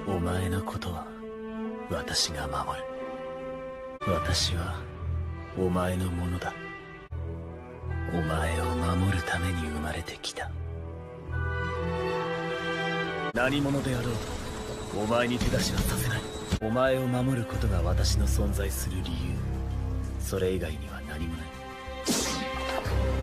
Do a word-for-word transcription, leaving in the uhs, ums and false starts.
お前のことは私が守る。私はお前のものだ。お前を守るために生まれてきた。何者であろうとお前に手出しはさせない。お前を守ることが私の存在する理由、それ以外には何もない。